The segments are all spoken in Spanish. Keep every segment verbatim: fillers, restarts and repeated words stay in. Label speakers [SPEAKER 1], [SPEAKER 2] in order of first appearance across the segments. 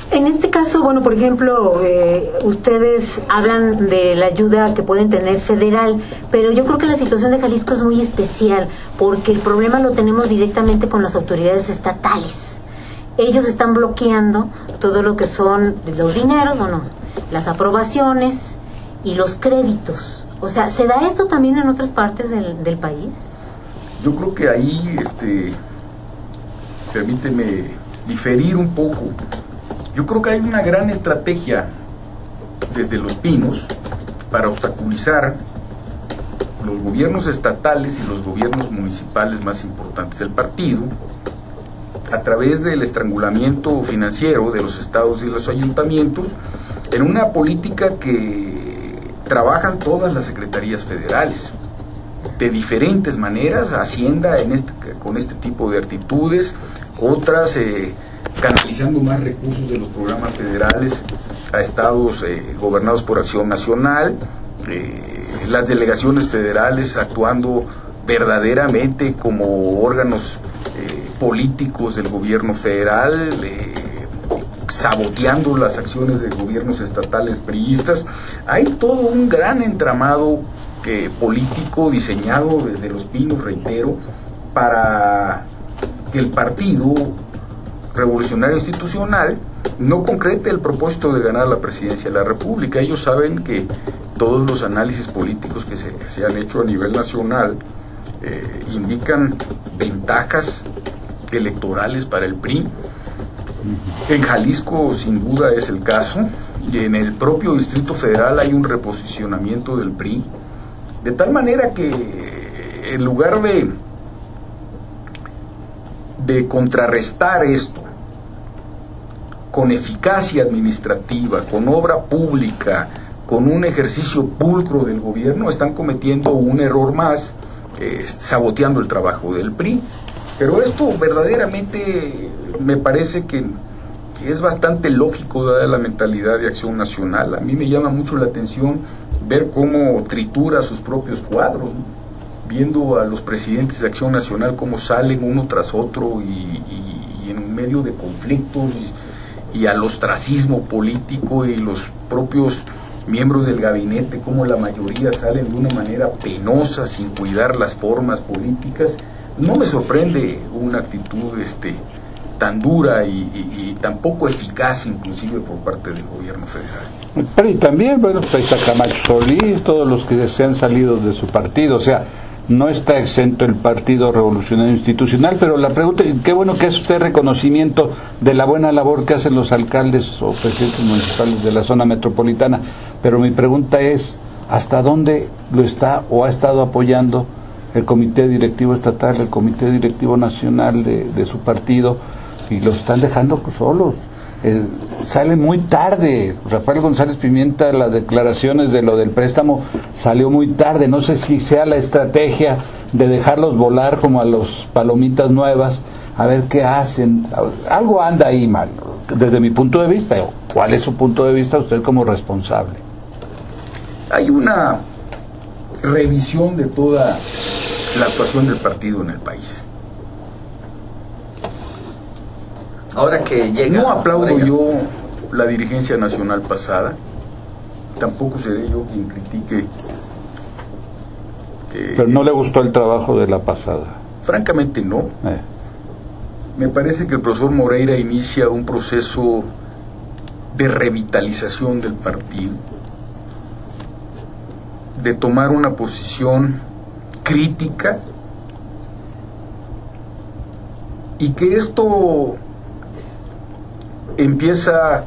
[SPEAKER 1] En este caso, bueno, por ejemplo, eh, ustedes hablan de la ayuda que pueden tener federal, pero yo creo que la situación de Jalisco es muy especial, porque el problema lo tenemos directamente con las autoridades estatales. Ellos están bloqueando todo lo que son los dineros, bueno, las aprobaciones y los créditos. O sea, ¿se da esto también en otras partes del, del país?
[SPEAKER 2] Yo creo que ahí, este, permíteme diferir un poco. Yo creo que hay una gran estrategia desde Los Pinos para obstaculizar los gobiernos estatales y los gobiernos municipales más importantes del partido a través del estrangulamiento financiero de los estados y los ayuntamientos en una política que trabajan todas las secretarías federales de diferentes maneras. Hacienda en este, con este tipo de actitudes, otras eh, canalizando más recursos de los programas federales a estados eh, gobernados por Acción Nacional, eh, las delegaciones federales actuando verdaderamente como órganos eh, políticos del gobierno federal, eh, saboteando las acciones de gobiernos estatales priistas. Hay todo un gran entramado eh, político diseñado desde Los Pinos, reitero, para que el Partido Revolucionario Institucional no concrete el propósito de ganar la presidencia de la República. Ellos saben que todos los análisis políticos que se, que se han hecho a nivel nacional eh, indican ventajas electorales para el P R I. En Jalisco sin duda es el caso, y en el propio Distrito Federal hay un reposicionamiento del P R I, de tal manera que en lugar de de contrarrestar esto con eficacia administrativa, con obra pública, con un ejercicio pulcro del gobierno, están cometiendo un error más, eh, saboteando el trabajo del P R I. Pero esto verdaderamente me parece que es bastante lógico dada la mentalidad de Acción Nacional. A mí me llama mucho la atención ver cómo tritura sus propios cuadros, ¿no? Viendo a los presidentes de Acción Nacional cómo salen uno tras otro y, y, y en medio de conflictos y, y al ostracismo político, y los propios miembros del gabinete, como la mayoría salen de una manera penosa sin cuidar las formas políticas. No me sorprende una actitud este tan dura y, y, y tan poco eficaz inclusive por parte del gobierno federal.
[SPEAKER 3] Pero y también, bueno, pues ahí está Camacho Solís, todos los que se han salido de su partido, o sea, no está exento el Partido Revolucionario Institucional, pero la pregunta, qué bueno que hace usted reconocimiento de la buena labor que hacen los alcaldes o presidentes municipales de la zona metropolitana, pero mi pregunta es, ¿hasta dónde lo está o ha estado apoyando el Comité Directivo Estatal, el Comité Directivo Nacional de, de su partido, y los están dejando solos? Eh, sale muy tarde. Rafael González Pimienta, las declaraciones de lo del préstamo salió muy tarde. No sé si sea la estrategia de dejarlos volar como a los palomitas nuevas, a ver qué hacen. Algo anda ahí mal, desde mi punto de vista. ¿Cuál es su punto de vista usted como responsable?
[SPEAKER 2] Hay una revisión de toda la actuación del partido en el país.
[SPEAKER 4] Ahora que llega...
[SPEAKER 2] No aplaudo yo la dirigencia nacional pasada, tampoco seré yo quien critique. Eh,
[SPEAKER 3] Pero no le gustó el trabajo de la pasada.
[SPEAKER 2] Francamente no.
[SPEAKER 3] Eh.
[SPEAKER 2] Me parece que el profesor Moreira inicia un proceso de revitalización del partido, de tomar una posición crítica, y que esto empieza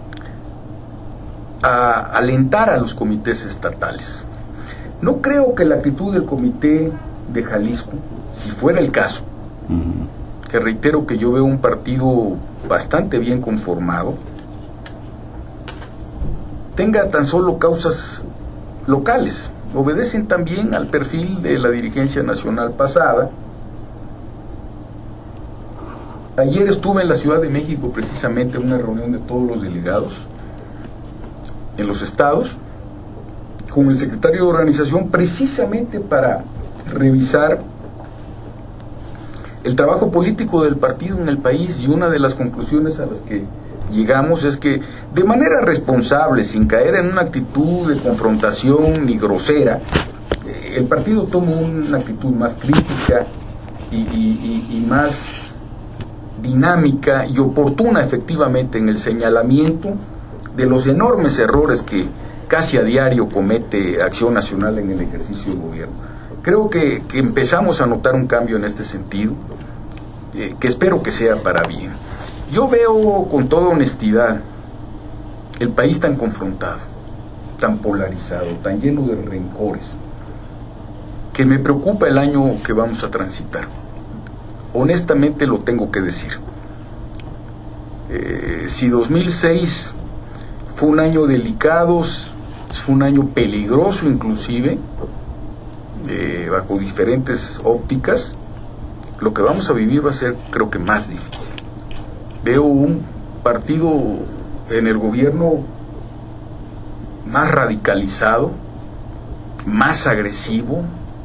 [SPEAKER 2] a alentar a los comités estatales. No creo que la actitud del comité de Jalisco, si fuera el caso, uh-huh. que reitero que yo veo un partido bastante bien conformado, tenga tan solo causas locales. Obedecen también al perfil de la dirigencia nacional pasada. Ayer estuve en la Ciudad de México precisamente en una reunión de todos los delegados en los estados con el secretario de organización, precisamente para revisar el trabajo político del partido en el país, y una de las conclusiones a las que llegamos es que de manera responsable, sin caer en una actitud de confrontación ni grosera, eh, el partido toma una actitud más crítica y, y, y, y más dinámica y oportuna efectivamente en el señalamiento de los enormes errores que casi a diario comete Acción Nacional en el ejercicio del gobierno. Creo que, que empezamos a notar un cambio en este sentido, eh, que espero que sea para bien. Yo veo con toda honestidad el país tan confrontado, tan polarizado, tan lleno de rencores, que me preocupa el año que vamos a transitar. Honestamente lo tengo que decir. Eh, si dos mil seis fue un año delicado, fue un año peligroso inclusive, eh, bajo diferentes ópticas, lo que vamos a vivir va a ser, creo que, más difícil. Veo un partido en el gobierno más radicalizado, más agresivo,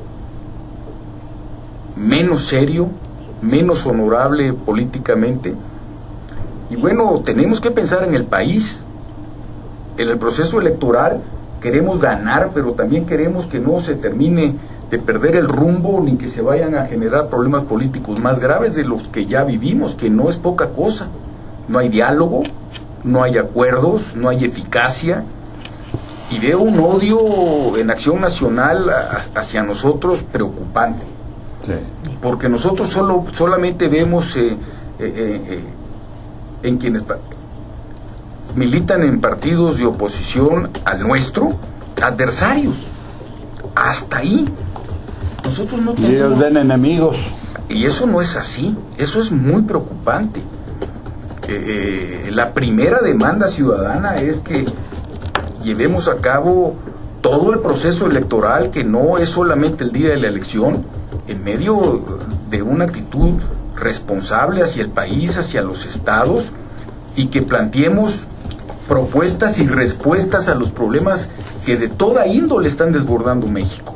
[SPEAKER 2] menos serio, menos honorable políticamente. Y bueno, tenemos que pensar en el país. En el proceso electoral queremos ganar, pero también queremos que no se termine de perder el rumbo ni que se vayan a generar problemas políticos más graves de los que ya vivimos, que no es poca cosa. No hay diálogo, no hay acuerdos, no hay eficacia, y veo un odio en Acción Nacional a, hacia nosotros preocupante. Sí. Porque nosotros solo solamente vemos eh, eh, eh, en quienes militan en partidos de oposición al nuestro, adversarios. Hasta ahí. Nosotros no tenemos...
[SPEAKER 3] Y ellos ven enemigos.
[SPEAKER 2] Y eso no es así. Eso es muy preocupante. Eh, la primera demanda ciudadana es que llevemos a cabo todo el proceso electoral, que no es solamente el día de la elección, en medio de una actitud responsable hacia el país, hacia los estados, y que planteemos propuestas y respuestas a los problemas que de toda índole están desbordando México.